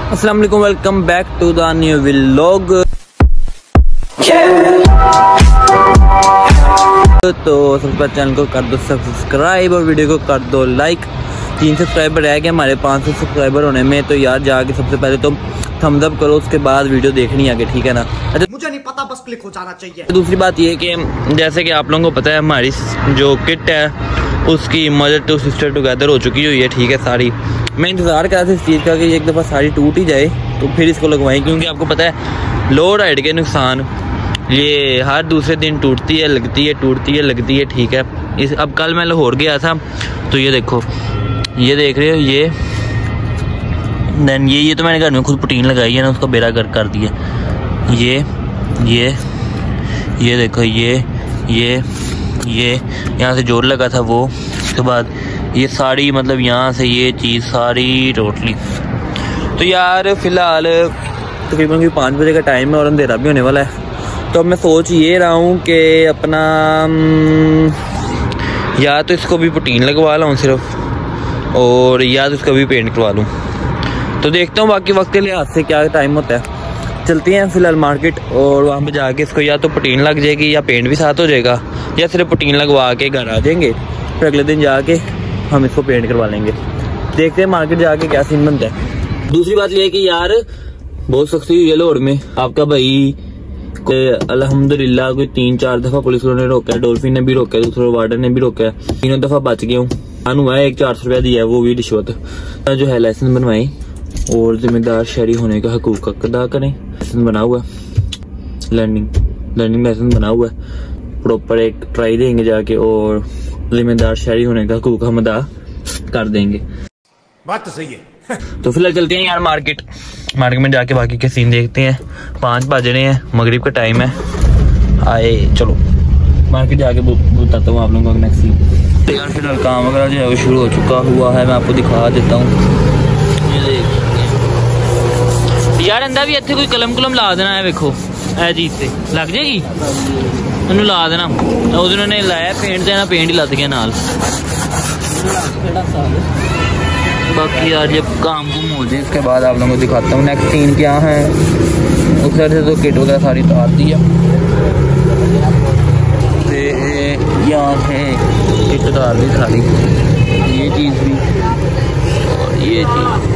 अस्सलाम वालेकुम, welcome back to the new vlog. तो सबसे पहले चैनल को कर दो सब्सक्राइब और वीडियो को कर दो लाइक। 3 सब्सक्राइबर रह गए हमारे 500 सब्सक्राइबर होने में, तो यार जाके सबसे पहले तो थम्स अप करो, उसके बाद वीडियो देखनी आगे, ठीक है ना। अच्छा, मुझे नहीं पता, बस क्लिक हो जाना चाहिए। दूसरी बात ये कि जैसे कि आप लोगों को पता है हमारी जो किट है उसकी मदर टू सिस्टर टुगेदर हो चुकी हुई है, ठीक है। सारी मैं इंतज़ार कर रहा था इस चीज़ का कि एक दफ़ा सारी टूट ही जाए तो फिर इसको लगवाएं, क्योंकि आपको पता है लो राइड के नुकसान ये हर दूसरे दिन टूटती है, लगती है, टूटती है, लगती है, ठीक है। इस अब कल मैं लाहौर गया था तो ये देखो, ये देख रहे हो, ये देन ये तो मैंने घर में खुद प्रोटीन लगाई है ना, उसका बेड़ा गर्क कर दिया। ये देखो, ये यहाँ से जोर लगा था वो, उसके बाद ये सारी मतलब यहाँ से ये चीज़ सारी टोटली। तो यार फ़िलहाल तकरीबन 5 बजे का टाइम है और अंधेरा भी होने वाला है। तो अब मैं सोच ये रहा हूँ कि अपना या तो इसको भी प्रोटीन लगवा लाऊँ सिर्फ, और या तो इसका भी पेंट करवा लूँ। तो देखता हूँ बाकी वक्त के लिहाज से क्या टाइम होता है। चलते हैं फ़िलहाल मार्केट और वहाँ पे जाके इसको या तो प्रोटीन लग जाएगी या पेंट भी साथ हो जाएगा, या सिर्फ प्रोटीन लगवा के घर आ जाएंगे, फिर अगले दिन जाके हम इसको पेंट करवा लेंगे। देखते हैं मार्केट जाके क्या सीन बनता है। दूसरी बात यह है कि यार बहुत सख्ती हुई है लाहौर में। आपका भाई अल्हम्दुलिल्लाह कोई 3-4 दफ़ा पुलिस वालों ने रोका है, डॉल्फिन ने भी रोका है, दूसरे वार्डन ने भी रोका है, 3 दफ़ा बच गया हूँ। हुआ है एक 400 रुपया दिया है, वो भी रिश्वत जो है। लाइसेंस बनवाई और जिम्मेदार शहरी होने का हकूक अदा करें। लाइसेंस बना हुआ है, लर्निंग लाइसेंस बना हुआ है, प्रॉपर एक ट्राई देंगे जाके और जिम्मेदार शहरी होने का हकूक हम अदा कर देंगे। बात तो सही है। तो फिलहाल चलते हैं यार मार्केट में जाके बाकी के सीन देखते हैं। 5 बज रहे हैं, मगरिब का टाइम है। आए चलो मार्केट जाके बताता हूँ आप लोगों को नेक्स्ट सीन। तो यार फिलहाल काम वगैरह जो है वो शुरू हो चुका हुआ है, मैं आपको दिखा देता हूँ। यार अंदर भी इतने कोई कलम ला देना है, देखो ए चीज से लग जाएगी, उन्होंने ला देना। उन्होंने लाया पेंट देना, पेंट ही लग गया नाल। बाकी यार जब काम कुम हो जाए इसके बाद आप लोगों को दिखाता हूँ नेक्स्ट सीन क्या है। उस तरह से तो किट वगैरह सारी उतार दी है, यहाँ से किट उतार दी सारी, ये चीज़ भी और ये चीज़।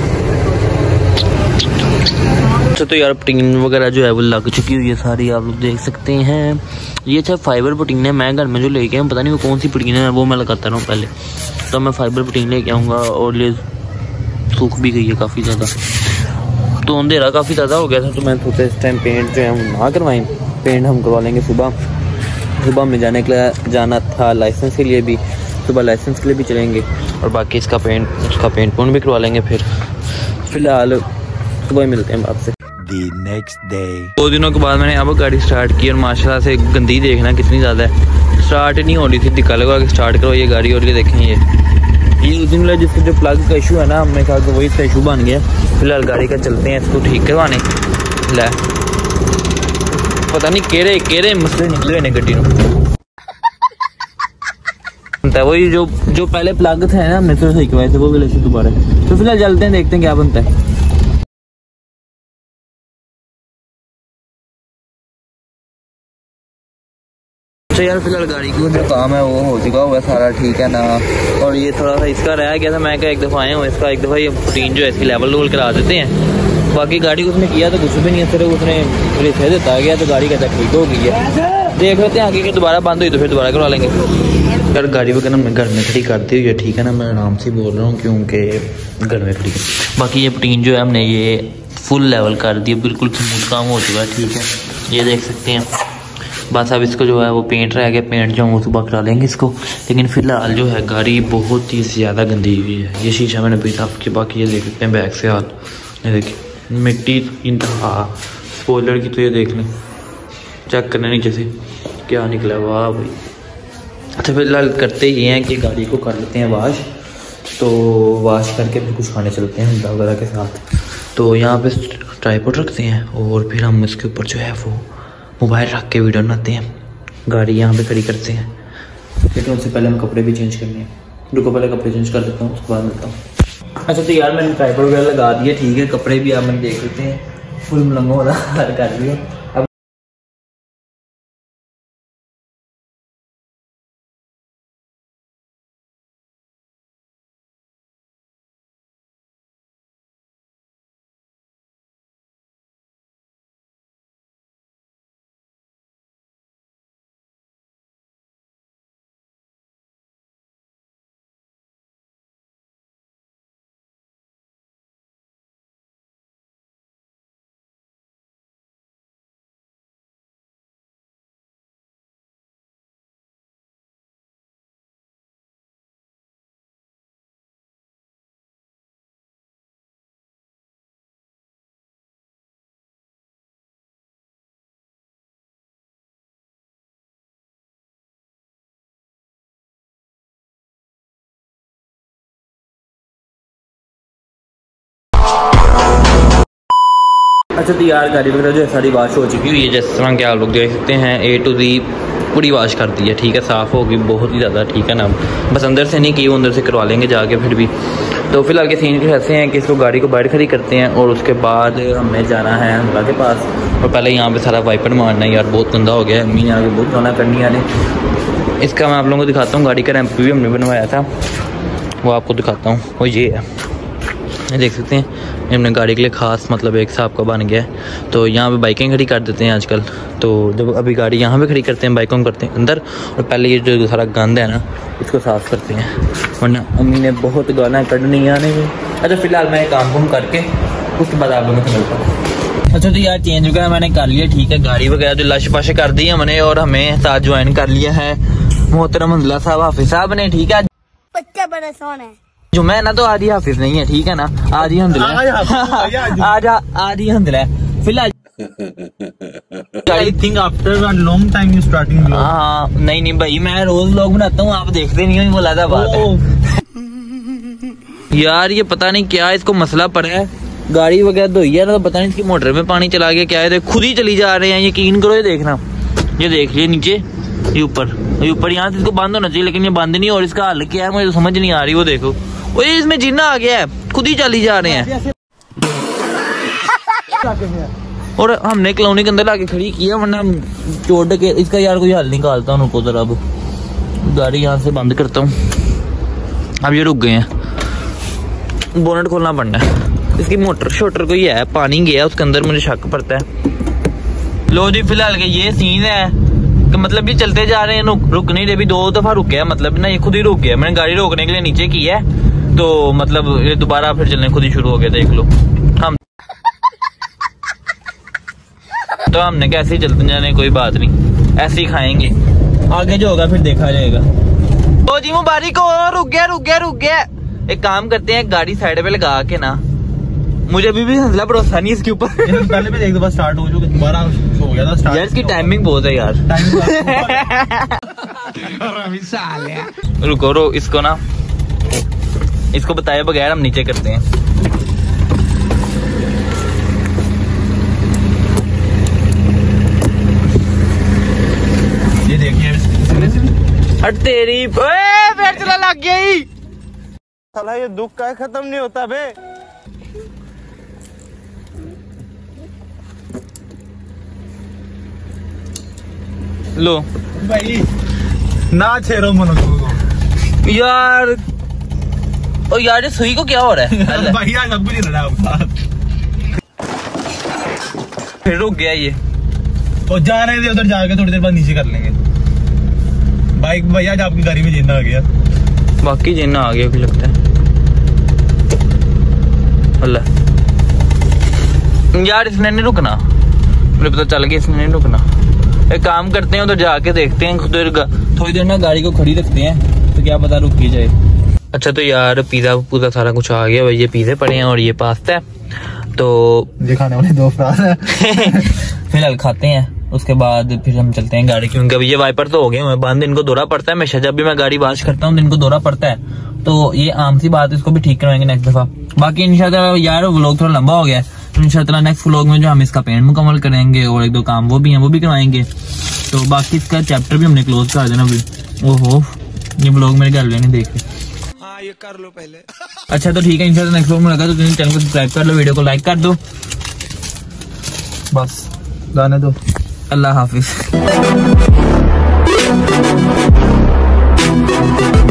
अच्छा तो यार प्रोटीन वगैरह जो है वो लग चुकी हुई है सारी, आप लोग देख सकते हैं। ये अच्छा फाइबर प्रोटीन है, मैं घर में जो लेके आऊँ पता नहीं वो कौन सी प्रोटीन है, वो मैं लगाता रहूँ पहले। तो मैं फाइबर प्रोटीन लेके आऊँगा, और ये सूख भी गई है काफ़ी ज़्यादा, तो अंधेरा काफ़ी ज़्यादा हो गया था। तो मैं सोचा इस टाइम पेंट जो है हम ना करवाएं, पेंट हम करवा लेंगे सुबह में जाना था लाइसेंस के लिए भी, सुबह लाइसेंस के लिए भी चलेंगे, और बाकी इसका पेंट भी करवा लेंगे। फिर फिलहाल सुबह मिलते हैं आपसे। नेक्स्ट डे 2 दिनों के बाद मैंने यहाँ पर गाड़ी स्टार्ट की और माशाल्लाह से गंदी देखना कितनी ज़्यादा है, स्टार्ट नहीं हो रही थी। दिक्कत लगा कि स्टार्ट करो ये गाड़ी, और ये देखें ये उस दिन जिसका जो प्लग का इशू है ना, हमने कहा कि वही इसका इशू बन गया। फिलहाल गाड़ी का चलते हैं इसको ठीक करवाने। लै पता नहीं केड़े मसले निकले ने गड्डी में। वही जो पहले प्लग थे ना हमने तो सही करवाए थे, वो भी लेसे दोबारा। तो फिलहाल चलते हैं, देखते हैं क्या बनता है। तो यार फिलहाल गाड़ी का जो काम है वो हो चुका हुआ है सारा, ठीक है ना। और ये थोड़ा सा इसका रह गया था, मैं क्या एक दफ़ा आया हूँ, इसका एक दफ़ा ये प्रोटीन जो है इसकी लेवल करा देते हैं। बाकी गाड़ी उसने किया तो कुछ भी नहीं है, सिर्फ उसने रिफे देता गया तो गाड़ी का ठीक हो गई है। देख लेते हैं आगे कि दोबारा बंद हुई तो फिर दोबारा करवा लेंगे। यार गाड़ी वगैरह मैं घर में खड़ी करती हुई है, ठीक है ना, मैं आराम से बोल रहा हूँ क्योंकि घर में खड़ी है। बाकी ये प्रोटीन जो है हमने ये फुल लेवल कर दिया, बिल्कुल स्मूथ काम हो चुका है, ठीक है, ये देख सकते हैं। बस अब इसको जो है वो पेंट रह गया, पेंट जो हम सुबह करा लेंगे इसको। लेकिन फिलहाल जो है गाड़ी बहुत ही ज़्यादा गंदी हुई है। ये शीशा मैंने भी साफ किया, बाकी ये देख सकते हैं बैक से हाथ, ये देखिए मिट्टी इंतहा। स्पॉइलर की तो ये देख लें, चेक करने नीचे से क्या निकला, वाह भाई। अच्छा फिलहाल करते ये हैं कि गाड़ी को कर लेते हैं वाश, तो वाश करके फिर कुछ खाने चलते हैं अंडा वगैरह के साथ। तो यहाँ पे ट्राइपॉड रखते हैं और फिर हम इसके ऊपर जो है वो मोबाइल रख के वीडियो बनाते हैं। गाड़ी यहाँ पे खड़ी करते हैं, लेकिन उससे पहले हम कपड़े भी चेंज करने हैं। रुको पहले कपड़े चेंज कर देता हूँ, उसके बाद मिलता हूँ। अच्छा तो यार मैंने ट्राइपॉड वगैरह लगा दिए, ठीक है। कपड़े भी आप मैंने देख लेते हैं, फुल मलंगो वाला कर दिए। अब अच्छा तो यार गाड़ी वगैरह जो है सारी वाश हो चुकी हुई है, जिस तरह के आप लोग देख सकते हैं A to Z पूरी वाश कर दी है, ठीक है। साफ़ होगी बहुत ही ज़्यादा, ठीक है ना। बस अंदर से नहीं की, अंदर से करवा लेंगे जाके फिर भी। तो फिलहाल के सीन ऐसे हैं कि इसको गाड़ी को बाहर खड़ी करते हैं और उसके बाद हमें जाना है हमला के पास। और पहले यहाँ पे सारा वाइपर मारना है यार, बहुत गंदा हो गया है। अम्मी ने आगे बहुत गाना करनी है। इसका मैं आप लोगों को दिखाता हूँ, गाड़ी का रैंप भी हमने बनवाया था, वो आपको दिखाता हूँ। वो ये है, देख सकते हैं हमने गाड़ी के लिए ख़ास मतलब एक साहब का बन गया है। तो यहाँ पे बाइकें खड़ी कर देते हैं आजकल। तो जब अभी गाड़ी यहाँ पे खड़ी करते हैं, बाइकों करते हैं अंदर, और पहले ये जो सारा गंद है ना इसको साफ़ करते हैं, वरना अम्मी ने बहुत गाना करनी आने में। अच्छा फिलहाल मैं काम करके उसके बाद आप लोगों से मिलता हूँ। अच्छा तो यार चेंज वगैरह मैंने कर लिया, ठीक है। गाड़ी वगैरह जो लश पश कर दी है हमने, और हमें साथ ज्वाइन कर लिया है मोहतरम हंजला साहब हाफिज साहब ने, ठीक है। बच्चा बड़ा सोना है जो मैं ना तो आदि हाफिज नहीं है, ठीक है ना, आदि हंजला आदि हंजला फिलहाल। I think after a long time you starting vlog. हाँ नहीं भाई, मैं रोज व्लॉग बनाता हूँ, आप देखते नहीं हो, बोला था बात है। यार ये पता नहीं क्या इसको मसला पड़ा है, गाड़ी वगैरह धोई है ना, तो पता नहीं इसकी मोटर में पानी चला गया क्या है, खुद ही चली जा रहे हैं। यकीन करो, ये देखना, ये देख लिये नीचे, ये ऊपर यहाँ से इसको बंद होना चाहिए, लेकिन ये बंद नहीं। और इसका हल क्या है मुझे तो समझ नहीं आ रही। वो देखो, वो इसमें जिन्ना आ गया है, खुद ही चली जा रहे हैं। और हमने कॉलोनी के अंदर लाके खड़ी किया, वरना चोट के इसका यार कोई हल निकालता हूँ। उनको जरा अब गाड़ी यहाँ से बंद करता हूँ। अब ये रुक गए हैं, बोनट खोलना पड़ना है। इसकी मोटर शोटर कोई है, पानी गया उसके अंदर, मुझे शक पड़ता है। लो जी फिलहाल के ये सीन है कि मतलब ये चलते जा रहे हैं, रुक नहीं रहे। भी 2 दफा रुके हैं, मतलब ना ये खुद ही रुक गया। मैंने गाड़ी रोकने के लिए नीचे की है, तो मतलब ये दोबारा फिर चलने खुद ही शुरू हो गया। देख लो, हम तो हमने कैसे ही चलते जाने, कोई बात नहीं, ऐसे ही खाएंगे, आगे जो होगा फिर देखा जाएगा। ओ जी मुबारक हो, रुक गया। एक काम करते हैं, गाड़ी साइड पे लगा के ना, मुझे अभी भी हंसला भरोसा नहीं इसके ऊपर। पहले भी एक दफा स्टार्ट हो चुका, दोबारा हो गया था स्टार्ट। यार इसकी टाइमिंग बहुत है यार। रुको इसको ना, इसको बताए बगैर हम नीचे करते हैं। ये देखिए, हट तेरी, फिर चला लग गया ही। साला ये दुख का खत्म नहीं होता बे। लो भाई ना छेड़ो मनो यार। ओ यार सुई को क्या हो रहा है? भैया सब कुछ रहा है, फिर रुक गया ये। और जा रहे थे उधर, जाके थोड़ी देर बाद नीचे कर लेंगे बाइक। भैया आज आपकी गाड़ी में जिन्ना आ गया, बाकी जिन्ना आ गया भी लगता है। अल्लाह यार इसने नहीं रुकना, मुझे पता चल गया इसने नहीं रुकना। एक काम करते हैं, उधर जाके देखते हैं, थोड़ी देर ना गाड़ी को खड़ी रखते हैं, तो क्या पता रुक ही जाए। अच्छा तो यार पिज़्ज़ा पूरा सारा कुछ आ गया भाई, ये पिज़्ज़े पड़े हैं और ये पास्ता है, तो ये खाने वाले 2 अफराद हैं। फिलहाल खाते हैं, उसके बाद फिर हम चलते हैं गाड़ी, क्योंकि अभी ये वाइपर तो हो गए हैं बंद, इनको दौरा पड़ता है हमेशा। जब भी मैं गाड़ी वॉश करता हूँ तो इनको दौरा पड़ता है, तो ये आम सी बात, इसको भी ठीक करवाएंगे नेक्स्ट दफा। बाकी इंशाल्लाह यार व्लॉग थोड़ा लंबा हो गया, तो इंशाल्लाह नेक्स्ट व्लॉग में जो हम इसका पेंट मुकम्मल करेंगे और 1-2 काम वो भी हैं, वो भी करवाएंगे। तो बाकी इसका चैप्टर भी हमने क्लोज कर देना अभी। ओहो ये व्लॉग मेरे घर वाले नहीं देख रहे। ये कर लो पहले। अच्छा तो ठीक है, इंशाल्लाह नेक्स्ट व्लॉग में लगा तो चैनल को सब्सक्राइब कर लो, वीडियो को लाइक कर दो, बस जाने दो। अल्लाह हाफिज।